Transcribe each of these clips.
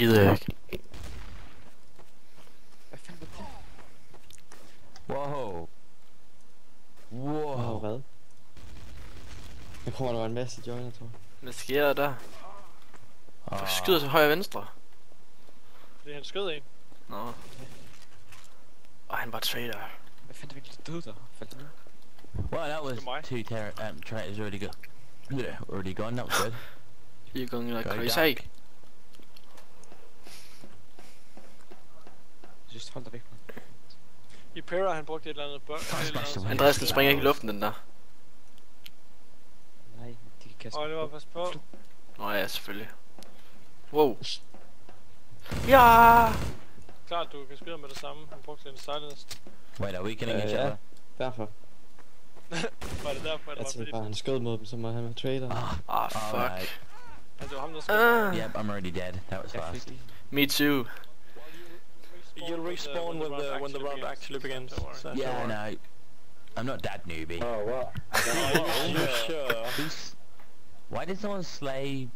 gider jeg ikke. Hvad fanden var det? Wow. Wow. Hvad? Jeg tror, der var en masse joiner, tror jeg. Hvad sker der der? Hvorfor skyder til højre og venstre? Fordi han skød en. Nå. Og han var trader. Hvad fanden er virkelig død der? Faldt ned? Well, that was two traitors already go. Yeah, already gone. That was good. You're going like Go crazy. dark. Just hold dig væk, man. I Pera han brugte et eller andet børn. Andreas, den springer ikke i luften, den der. Nej, de kan kaste. Og det var pas på. Nå ja, selvfølgelig. Wow. Ja! Klart du kan skyde med det samme. Han brugte en silence. Wait, are we killing each Ja, other? derfor. Var det derfor, eller Jeg var det tænkte fordi... bare, han skød mod dem, så må han være trader. Ah, fuck. Alright. Altså, det var ham, der skød. Yep, I'm already dead. That was fast. Me too. You'll respawn when the round actually begins. So Yeah, I know. I'm not that newbie. Oh, what? Are you sure? Why did someone slay?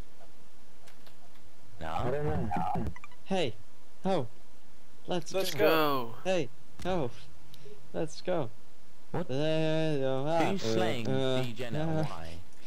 I No. don't know. Hey! Ho! Let's go! Go. Hey! Ho! Let's go! What? Who's Who's slaying D-Gen and why?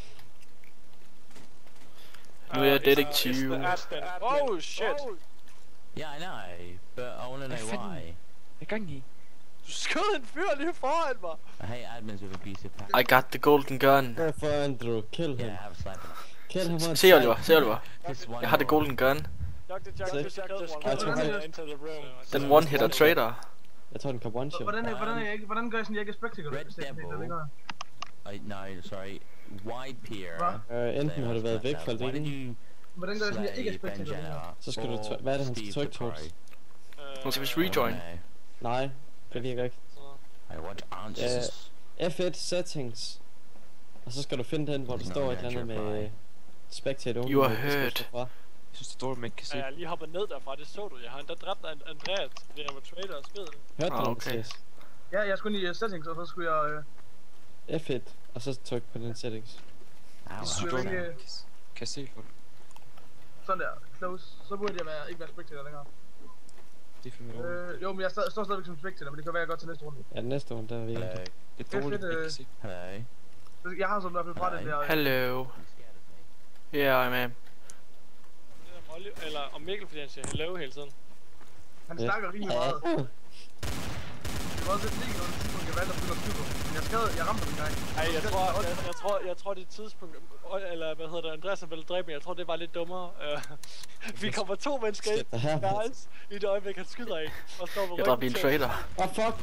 Nu er jeg It's detektiv. the admin. Oh, shit! Yeah, I know, but I want to know Hvad why. Hvad gang i? Du skød en fyr lige foran mig! I hate admins with abusive powers. I got the golden gun. Go for Andrew, kill him. Yeah, have a slap. Kill him on Se Oliver, se Oliver. This one. Jeg har the golden gun. Just Så- killed one into the room. Den one-hitter trader. Jeg tror, den kan one shot. Hvordan gør I sådan, jeg ikke er spectacle? Red Devil. No, sorry. Wide Pier. Enten har du været væk fra Why did linjen, you Hvordan gør I sådan, jeg ikke er slay spectacle? Benjenna så skal du or hvad er det, han skal Steve trykke the towards? Pro? Hun skal vist rejoin. Nej, det virker ikke. I want answers. F1 settings. Og så skal du finde den, hvor der Nå, står et jeg eller andet tror med spectate only. You are hvor du skal hurt. slå fra. Jeg synes, det er dårligt, man ikke kan se. Jeg er lige hoppet ned derfra, det så du. Jeg har endda dræbt Andreas, fordi han var trader og skød den. Hørte du Ah, det, okay. Mathias? Ja, jeg skulle lige i settings, og så skulle jeg... F1, og så tryk på den settings. Ow, Så ow, skulle jeg ow. ikke... Kan jeg se folk? Sådan der, close. Så burde jeg ikke være spectator længere. Det er for mig dårligt. Jo, men jeg står stadigvæk som spectator, men det kan være, jeg går til næste runde. Ja, den næste runde, der er vi Hello. ikke. Det er dårligt, man ikke kan se. Hello. Jeg har sådan i hvert fald fra den der... Hello. Yeah, I'm in. Eller om Mikkel, fordi han siger hello hele tiden. Han Ja. snakker rimelig meget. Det var også lidt lige under tidspunkt, jeg valgte at begynde at skyde på. Men jeg ramte ham en gang. Ej, jeg tror det er et tidspunkt, eller hvad hedder det, Andreas han ville dræbe mig, jeg tror det var lidt dummere. Vi kommer 2 mennesker ind, Shit, det her. guys, i det øjeblik han skyder af, og står på Jeg dræbte en til. trader. Oh fuck!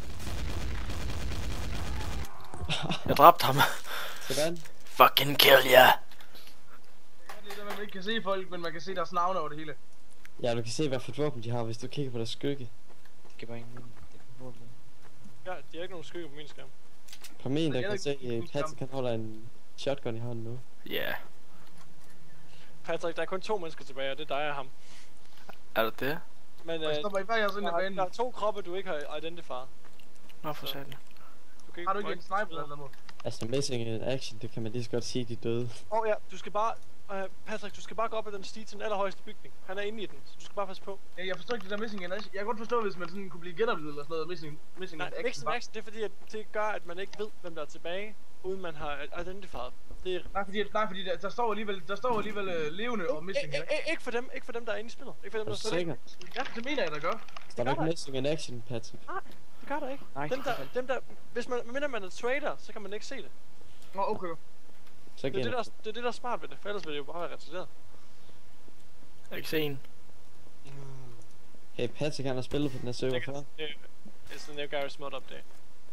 Jeg dræbte ham. Sådan. Fucking kill ya. Det er det, man ikke kan se folk, men man kan se deres navne over det hele. Ja, du kan se, hvad for et våben de har, hvis du kigger på deres skygge. Det kan bare ingen mening. Det er for dårligt. Ja, de har ikke nogen skygge på min skærm. På min, der Jeg kan ved se, ikke, Patrick han holder en shotgun i hånden nu. Ja. Patrick, der er kun 2 mennesker tilbage, og det er dig og ham. Er det det? Men Jeg stopper i hver jeres ind af banen. der er 2 kroppe, du ikke har identifieret. Nå, for satan. Du kan Har du ikke en sniper eller noget? Altså, missing in action, det kan man lige så godt sige, de er døde. Ja, du skal bare... Patrick, du skal bare gå op ad den stige til den allerhøjeste bygning. Han er inde i den, så du skal bare passe på. Ja, jeg forstår ikke det der missing in action. Jeg kan godt forstå, hvis man sådan kunne blive genoplevet eller sådan noget. Missing Nej, in action. mixed max, det er fordi, at det gør, at man ikke ved, hvem der er tilbage, uden man har identifieret. Det er... Nej, fordi der står alligevel levende og missing in action. Ikke for dem, der er inde i spillet. Ikke for dem, Er der du er sikker? Ja, det mener jeg, der gør. Står der ikke missing in action, Patrick? Det gør der ikke. Nej, Dem der, hvis man er trader, så kan man ikke se det. Nå, okay. Så Det er igen. det der er smart ved det, for ellers vil det jo bare være retarderet. Jeg kan ikke se en. Hey, Patrick han har spillet på den her server før. It's the new Garry's Mod update.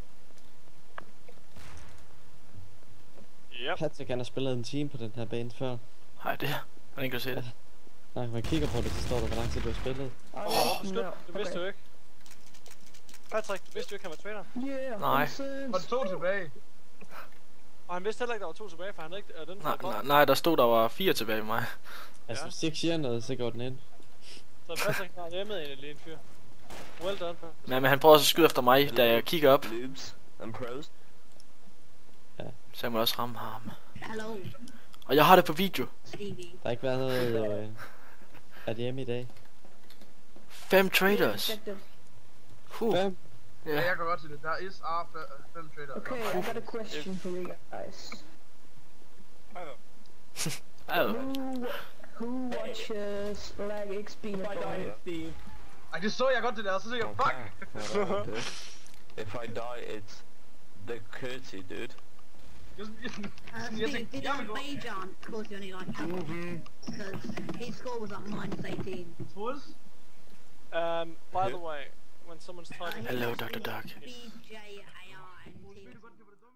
Yep. Patrick han har spillet en time på den her bane før. Hej, det her. Man ikke kan se det. Nej, når man kigger på det, så står der, hvor lang tid du har spillet. Det vidste du ikke. Patrick, vidste du ikke, han var trader? Nej. Og 2 tilbage. Og han vidste heller ikke, der var 2 tilbage, for han havde ikke den Nej, der stod, der var 4 tilbage i mig. Altså, Ja. hvis de ikke siger noget, så går den ind. Så Patrick har hjemmet egentlig en fyr. Well done, Patrick. Men han prøver også at skyde efter mig, da jeg kigger op. Lubes and pros. Så jeg må også ramme ham. Hello, Og jeg har det på video. TV. Der har ikke været noget... Er de hjemme i dag? 5 traders. Fem? Ja, Ja. jeg går godt til det. Der er 5 trader. Okay, I got a question for you guys. Oh. Who watches Lag XP Peanut Butter? Ej, det så jeg godt det der, så tænkte jeg, fuck! If I die, it's the curtsy, dude. Jeg tænkte, jeg vil gå. Bajan, of course, he only like happened because his score was like -18. Troels? By the way, when someone's typing... Hello, Dr. Duck. BJAR and Troels, ved du godt, det var det